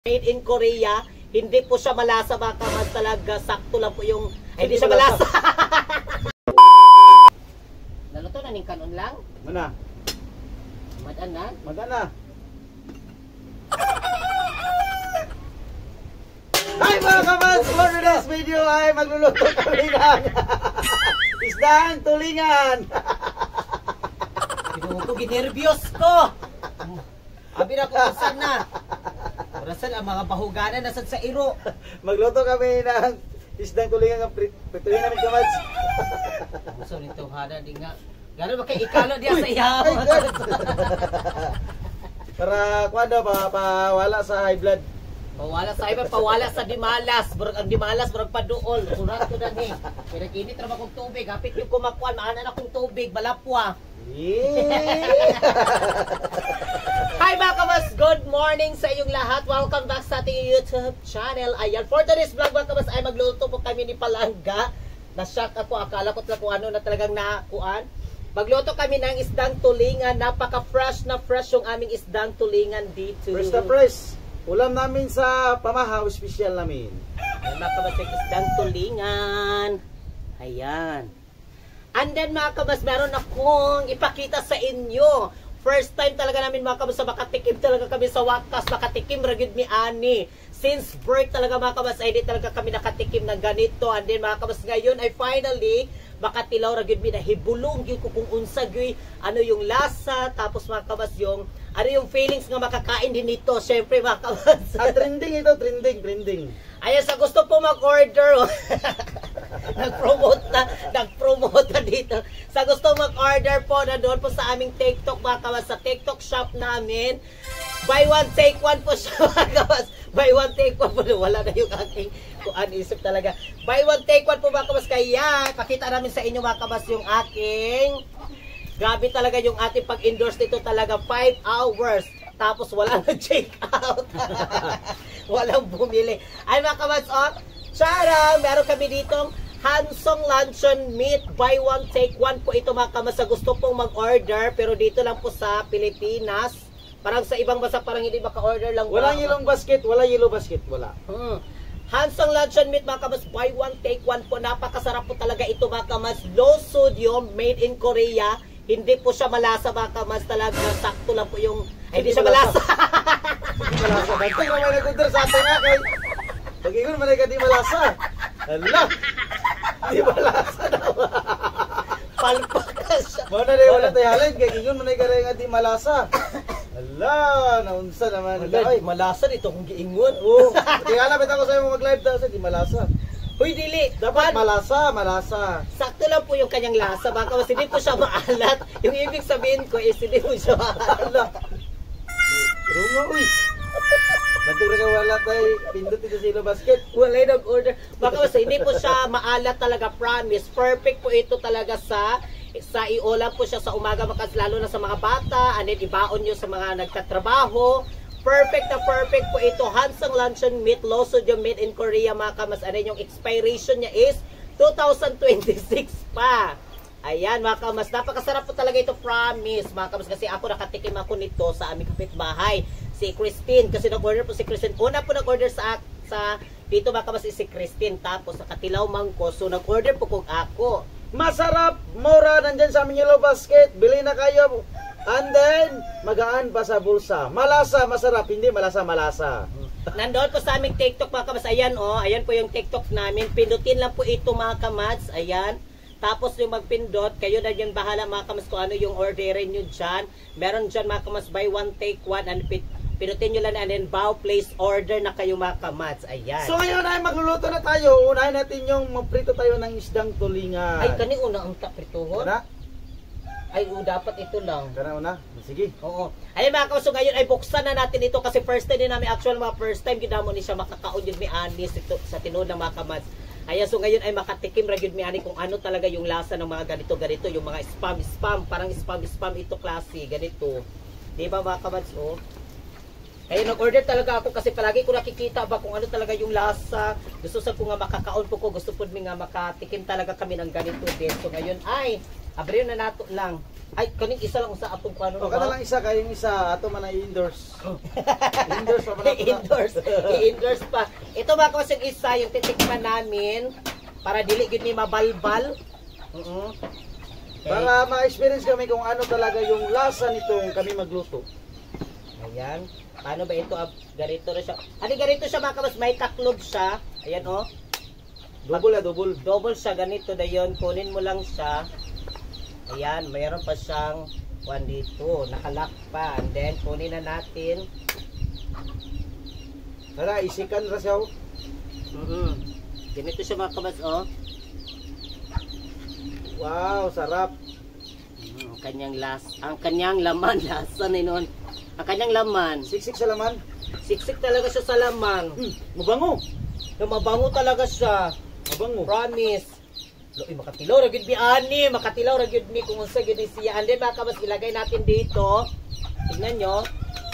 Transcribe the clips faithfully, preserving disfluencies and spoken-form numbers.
Made in Korea, hindi po siya malasa mga kamas, talaga sakto lang po yung ay, hindi siya malasa. Naluto na ning kanon lang? Mana? Madan na? Madan na. Hi mga kamas! For today's video ay magluluto kami ng isdang tulingan. Pinuto, ginervyos ko! Abi na kung saan na. Orasan ang mga bahuganan nasad sa iro. Magluto kami ng isdang tulingan ng prituhin namin kamas. Gusto nito hana di nga. Gano'n ba kay ikalo diya sa ihapon? Para kuwanda pa pawala sa high blood. Pawala sa iba, pawala sa dimalas. Burag ang dimalas, burag paduol. Surat ko na ni. Pero kinit naman kong tubig. Hapit yung kumakuan, maanan akong tubig. Balapwa. Yeah. Hi mga kamas! Good morning sa inyong lahat. Welcome back sa ating YouTube channel. Ayan, for today's vlog mga kamas ay magluto po kami ni Palangga. Na-shock ako. Akala ko talaga kung ano na talagang nakuan. Magluto kami ng isdang tulingan. Napaka-fresh na fresh yung aming isdang tulingan dito. Fresh na fresh. Ulam namin sa pamahaw, special namin. Ayan mga kamas, yung isdang tulingan. Ayan. And then mga kabas, meron akong ipakita sa inyo. First time talaga namin mga kabas, makatikim talaga kami sa wakas. Makatikim ragid mi ani. Since birth talaga mga kabas, ay di talaga kami nakatikim ng ganito. And then mga kabas, ngayon ay finally, makatilaw ragid mi na hibulong yun ko kung unsa gyud ano yung lasa. Tapos mga kabas, yung ano yung feelings nga makakain din nito. Syempre mga kabas. Ah, trending ito, trending, trending. Ayan, sa gusto po mag-order. Nag-promote na, nag-promote na dito. Sa gusto mag-order po na doon po sa aming TikTok mga kawas, sa TikTok shop namin. Buy one, take one po siya mga kawas. Buy one, take one po. Wala na yung aking kuan isip talaga. Buy one, take one po mga kawas. Kaya, pakita namin sa inyo mga kawas yung aking, grabe talaga yung ating pag-endorse nito talaga. five hours. Tapos wala na check out. Walang bumili. Ay mga kawas, oh. Tara, meron kami ditong Hansong Luncheon Meat. Buy one, take one po ito mga kamas. Sa gusto pong mag-order. Pero dito lang po sa Pilipinas. Parang sa ibang bansa parang hindi maka-order lang. Walang yellow basket, wala yellow basket, wala. Hmm. Hansong Luncheon Meat mga kamas. Buy one, take one po. Napakasarap po talaga ito mga kamas. Low sodium, made in Korea. Hindi po siya malasa mga kamas. Talaga sakto lang po yung... Ay, hindi siya malasa. Hindi malasa. Bantay na may nag-order sa atin nga kay... Pag-ingon man ay ka di malasa. Hala! Di malasa daw. Palpak ka siya. Muna na wala tayo halin. Kaya ingon man ay ka rin nga di malasa. Hala! Naunsa naman. Ay, malasa dito kung giingon. Oo. Kaya alam ako sa'yo mag-live daw sa di malasa. Huy, dili. Dapat malasa, malasa. Sakto lang po yung kanyang lasa. Baka mas hindi po siya maalat. Yung ibig sabihin ko is hindi po siya maalat. Rungo, uy. Nagturo ka wala tayo pindot dito sa ilo basket. Wala yung nag-order. Baka mas hindi po siya maalat talaga, promise. Perfect po ito talaga sa sa iulam po siya sa umaga, makas lalo na sa mga bata. And then ibaon nyo sa mga nagtatrabaho. Perfect na perfect po ito. Hansong Luncheon Meat, low sodium, made in Korea mga kamas. Ano yung expiration niya is two thousand twenty-six pa. Ayan mga kamas, napakasarap po talaga ito, promise mga kamas. Kasi ako nakatikim ako nito sa aming kapitbahay, si Christine. Kasi nag-order po si Christine. Una po nag-order sa, sa dito mga kamas is si Christine. Tapos nakatilaw man ko. So nag-order po kung ako. Masarap, mura, nandyan sa aming yellow basket. Bili na kayo. And then, magaan pa sa bulsa. Malasa, masarap. Hindi malasa, malasa. Nandoon po sa aming TikTok mga kamas. Ayan o, oh, ayan po yung TikTok namin. Pindutin lang po ito mga kamas. Ayan. Tapos yung magpindot, kayo na dyan bahala mga kamas kung ano yung orderin nyo dyan. Meron dyan mga kamas, buy one, take one. And pindutin nyo lang and then bow, place order na kayo mga kamas. Ayan. So ngayon ay magluluto na tayo. Unahin natin yung magprito tayo ng isdang tulingan. Ay, kani una ang taprituhon. Kana? Ay, oh, dapat ito lang. Kana una? Sige. Oo. Ayun mga kamas, so ngayon ay buksan na natin ito kasi first time din namin, actual mga first time, ginamo ni siya makakaon yun ni Anis sa tinood ng mga kamas. Ayan, so ngayon ay makatikim ra gyud mi ani kung ano talaga yung lasa ng mga ganito ganito, yung mga spam spam, parang spam spam ito klase ganito. Di ba mga kabads, oh? Kaya nag-order talaga ako kasi palagi ko nakikita ba kung ano talaga yung lasa. Gusto sa ko nga makakaon po ko. Gusto po mi nga makatikim talaga kami ng ganito din. So ngayon ay, abriyo na nato lang. Ay, kaning isa lang sa atong paano O, kada lang isa, kayong isa, ato man ay indoors. Indoors pa man ako na. I-endorse. I-endorse pa. Ito mga kawas yung isa, yung titikman namin. Para dili yun ni mabalbal. Uh-uh. Okay. Para ma-experience kami kung ano talaga yung lasa nito yung kami magluto. Ayan. Paano ba ito? Ah, ganito na siya. Ano ganito siya mga kawas? May taklob siya. Ayan o. Oh. Double ah, double. Double siya. Ganito na yun. Kunin mo lang siya. Ayan. Mayroon pa siyang one dito. Nakalock pa. And then, kunin na natin. Tara, isikan ra siya. Mm-hmm. Ganito siya mga kawas o. Oh. Wow, sarap. Ang kanyang las, ang kanyang laman, lasa na nun. Ang kanyang laman, Siksik sa laman. siksik talaga siya sa laman. Hmm, mabango. Yung mabango talaga siya. Mabango. Promise. Loy, makatilaw ra gyud mi ani, makatilaw ra gyud mi kung unsa gyud siya. And then baka mas ilagay natin dito. Tingnan nyo.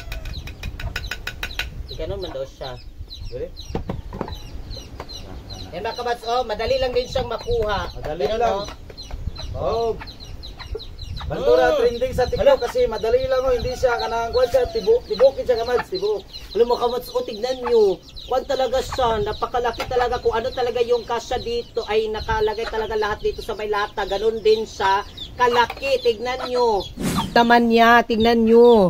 Ganon man daw siya. Dire. Yan mga kabats, oh, madali lang din siyang makuha. Madali Ganun, lang. oh. Oh. Bandura Mm. trending sa TikTok kasi madali lang oh, hindi siya kanang kuan siya tibok, tibokin siya kamad, tibok. Alam mo kabats, oh, tignan nyo. Kuwan talaga siya, napakalaki talaga kung ano talaga yung kasya dito ay nakalagay talaga lahat dito sa may lata. Ganon din siya. Kalaki, tignan nyo. Taman niya, tignan nyo.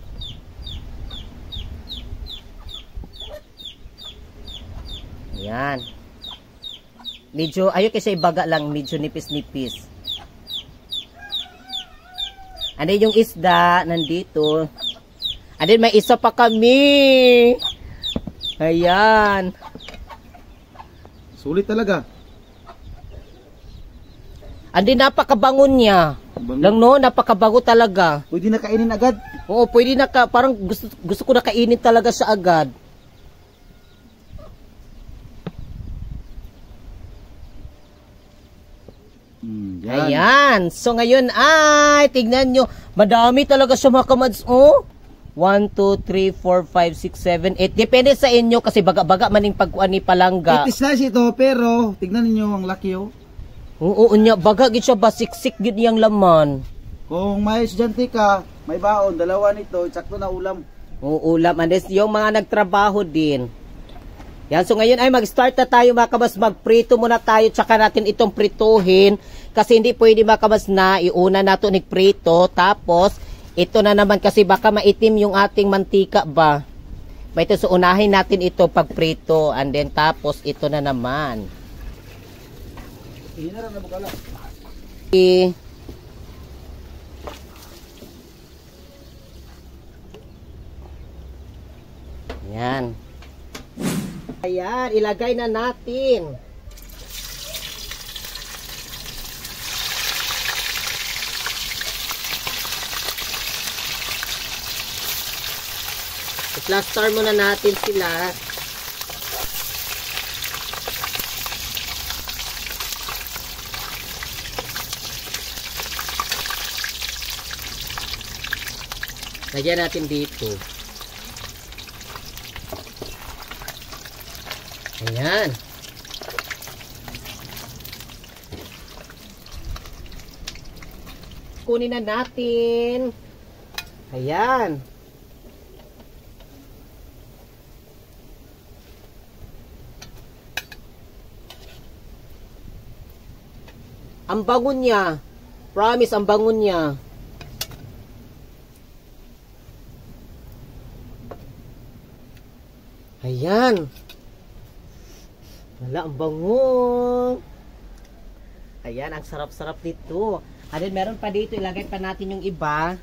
Yan. Medyo, ayaw kasi ibaga lang, medyo nipis-nipis. Ano yung isda, nandito. And then may isa pa kami. Ayan. Sulit talaga. And then napakabangon niya. Bango. Lang no, napakabago talaga. Pwede na kainin agad. Oo, pwede na ka, parang gusto, gusto ko na kainin talaga siya agad. Hmm, Ayan. So ngayon ay, tignan nyo. Madami talaga siya mga kamads. Oh. one, two, three, four, five, six, seven, eight. Depende sa inyo kasi baga-baga maning pagkuan ni palangga. It is nice ito pero tignan niyo ang laki oh. Oo, unya baga gid siya ba siksik gid niyang laman. Kung may estudyante ka, may baon, dalawa nito, sakto na ulam. Oo, ulam. And then, yung mga nagtrabaho din. Yan, so ngayon ay mag-start na tayo mga kabas, magprito muna tayo, tsaka natin itong prituhin, kasi hindi pwede mga kabas na iuna nato nigprito, tapos ito na naman kasi baka maitim yung ating mantika ba. Ba ito, so unahin natin ito pagprito, and then tapos ito na naman. Hinara na bukala. Okay. Yan. Ayan, ilagay na natin. I-plaster muna natin sila. Lagyan natin dito. Ayan. Kunin na natin. Ayan. Ang bango niya. Promise, ang bango niya. Ayan. Wala, ang bango. Ayan, ang sarap-sarap dito. And then, meron pa dito, ilagay pa natin yung iba.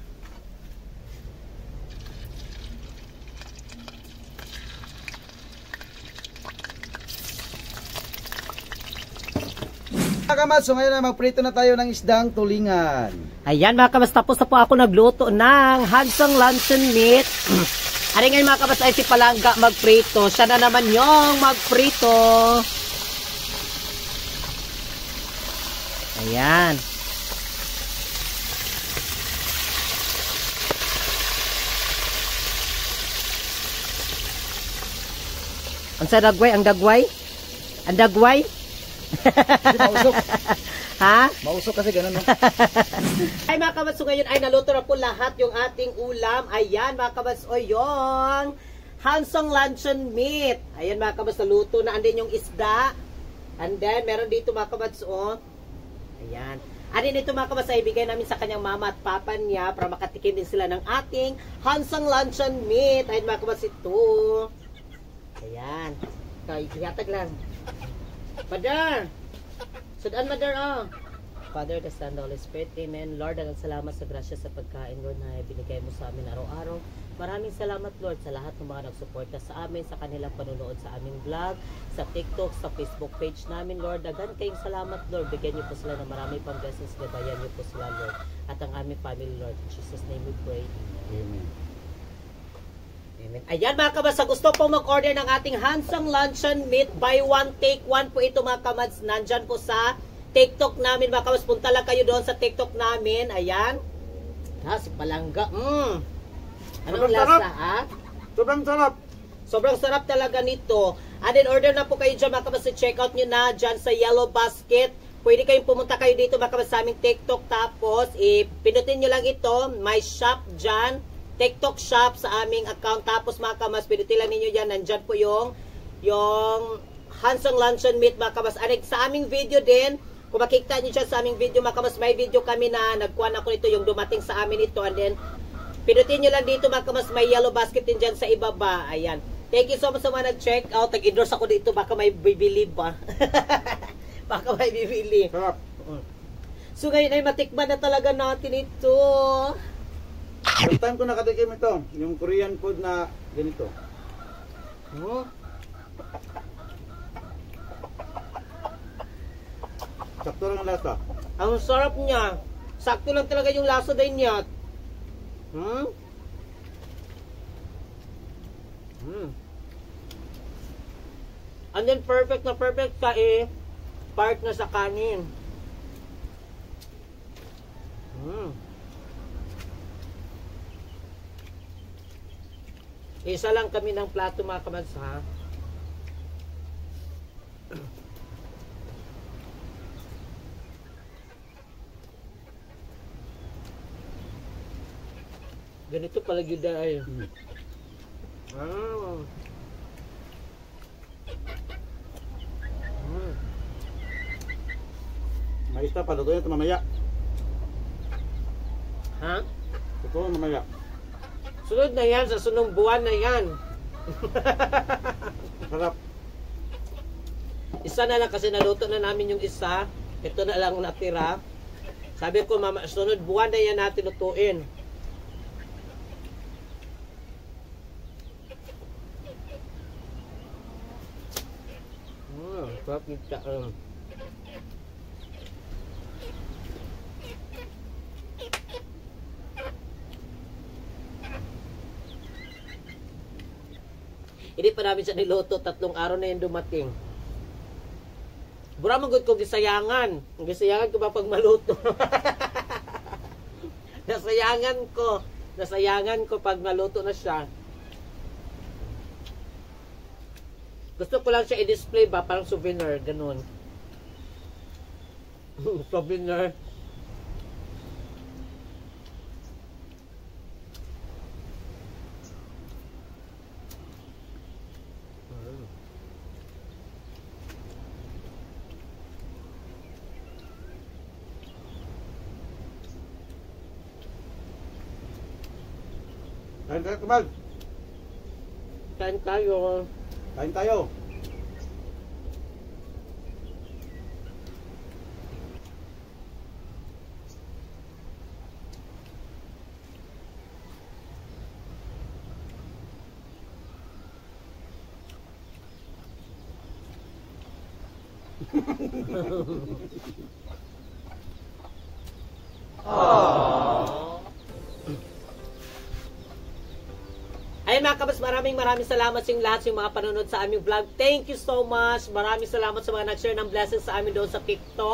Mga kamad, so ngayon na magprito na tayo ng isdang tulingan. Ayan mga kabas, tapos na po ako nagluto ng hansang luncheon meat. Ano ngayon mga kabas ay si Palangga magprito. Siya na naman yung magprito. Ayan. Ang sa dagway, ang dagway? Ang dagway? Hindi, mausok. Ha? Mausok kasi ganun, no? Ay mga kabats, so ngayon ay naluto na po lahat yung ating ulam. Ayan mga kabats, o yung Hansong luncheon meat. Ayan mga kabats, naluto na. Andin yung isda. And then, meron dito mga kabats, o. Ayan. Andin ito mga kabats, ay ibigay namin sa kanyang mama at papa niya para makatikim din sila ng ating Hansong luncheon meat. Ayan mga kabats, ito. Ayan. Kaya, ihatag lang. Father! Sudan, Mother, oh. Father, the Son, the Holy Spirit, Amen. Lord, dagang salamat sa grasya sa pagkain, Lord, na binigay mo sa amin araw-araw. Maraming salamat, Lord, sa lahat ng mga nagsuporta sa amin, sa kanilang panunood sa aming vlog, sa TikTok, sa Facebook page namin, Lord. Dagan kayong salamat, Lord. Bigyan niyo po sila ng marami pang blessings. Gabayan niyo po sila, Lord. At ang aming family, Lord. In Jesus' name we pray. Amen. Amen. Ayan mga kabats, sa gusto po mag-order ng ating Hansong luncheon meat, buy one, take one po ito mga kabats. Nandyan po sa TikTok namin mga kabats. Punta lang kayo doon sa TikTok namin. Ayan. Ha, si palangga. Mmm. Anong Sobrang lasa, sarap. ha? Sobrang sarap. Sobrang sarap talaga nito. And then order na po kayo dyan mga kabats. Check out nyo na dyan sa Yellow Basket. Pwede kayong pumunta kayo dito mga kabats sa aming TikTok. Tapos, ipinutin nyo lang ito. May shop dyan. TikTok shop sa aming account. Tapos mga kamas, pinutin lang ninyo dyan. Nandyan po yung yung Hansong luncheon meat mga kamas. Anig, sa aming video din, kung makikita nyo dyan sa aming video mga kamas, may video kami na nagkuhan ako nito, yung dumating sa amin ito. And then, pinutin nyo lang dito mga kamas, may yellow basket din dyan sa ibaba. Ayan. Thank you so much sa mga nag-check out. Tag-endorse ako dito, baka may bibili ba? Baka may bibili. Sarap. So ngayon ay matikman na talaga natin ito. First time ko nakatikim ito, yung Korean food na ganito. Oh. Sakto lang ang lasa. Ang sarap niya. Sakto lang talaga yung lasa din niya. Hmm? Hmm. And then perfect na perfect ka eh. Part na sa kanin. Hmm. Isa lang kami ng plato mga kabats, ha? Ganito pala yun ay. Hmm. Ah. Hmm. May isa pa, lutuin ito mamaya. Ha? Lutuin mamaya. Sunod na yan, sa sunong buwan na yan. Sarap. Isa na lang kasi naluto na namin yung isa. Ito na lang natira. Sabi ko, mama, sunod buwan na yan natin lutuin. Hmm, sarap kita. Um. Hindi pa namin siya niluto, tatlong araw na yung dumating. Bura magod ko gisayangan. Ang gisayangan ko ba pag maluto? Nasayangan ko. Nasayangan ko pag maluto na siya. Gusto ko lang siya i-display ba, parang souvenir, ganun. Souvenir. Kain tayo, Kamal. Kain tayo. Kain tayo. Ayun mga kabas, maraming maraming salamat sa inyong lahat, yung mga panonood sa aming vlog. Thank you so much. Maraming salamat sa mga nag-share ng blessings sa amin doon sa TikTok.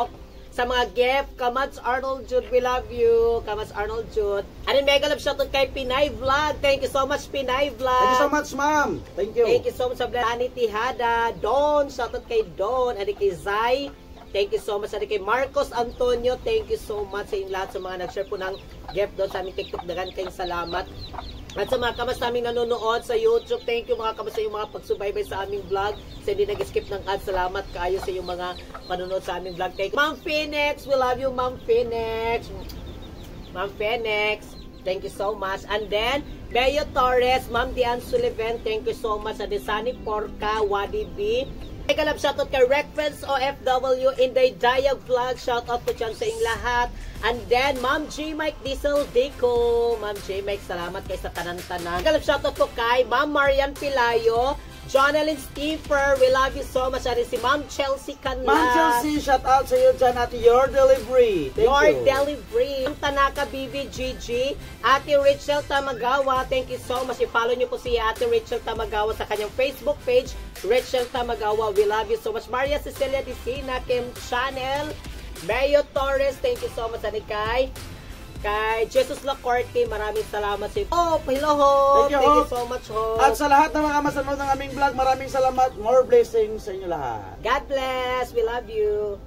sa mga gift. Kamats Arnold Jude, we love you. Kamats Arnold Jude. And then mega love shoutout kay Pinay Vlog. Thank you so much, Pinay Vlog. Thank you so much, ma'am. Thank you. Thank you so much sa Blani Tihada. Don, shoutout kay Don. And kay Zai. Thank you so much. And kay Marcos Antonio. Thank you so much sa inyong lahat sa mga nag-share po ng gift doon sa aming TikTok. Dagan kayong salamat. At sa mga kamas naming nanonood sa YouTube, thank you mga kamas sa iyong mga pagsubaybay sa aming vlog. Sa hindi nag-skip ng ads, salamat kaayo sa iyong mga panonood sa aming vlog. Thank you. Ma'am Phoenix, we love you, Ma'am Phoenix. Ma'am Phoenix, thank you so much. And then, Beo Torres, Ma'am Diane Sullivan, thank you so much. Sa Desani Porca, Wadi B. Mega love shoutout kay Recfriends O F W, Inday Diag Vlog, shoutout po dyan sa inyong lahat. And then, Ma'am J. Mike Diesel Deco. Ma'am J. Mike, salamat kay sa tanan-tanan. Mega love shoutout po kay Ma'am Marian Pilayo, Jonalyn Stiefer, we love you so much. Ari si Ma'am Chelsea Canlas. Ma'am Chelsea, shout out sa iyo dyan, Ate Your Delivery. Thank Your you. Delivery. Tanaka B B G G. Ate Rachel Tamagawa, thank you so much. I-follow nyo po si Ate Rachel Tamagawa sa kanyang Facebook page, Rachel Tamagawa. We love you so much. Maria Cecilia Dicina, Kim Chanel, Mayo Torres, thank you so much. Ani kay Kay Jesus Lacorte, maraming salamat sa iyo. Oh, hello ho. Thank you, Thank you Hope. so much ho. At sa lahat ng mga masanood ng aming vlog, maraming salamat. More blessings sa inyo lahat. God bless. We love you.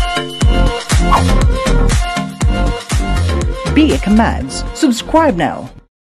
Be It Commands. Subscribe now.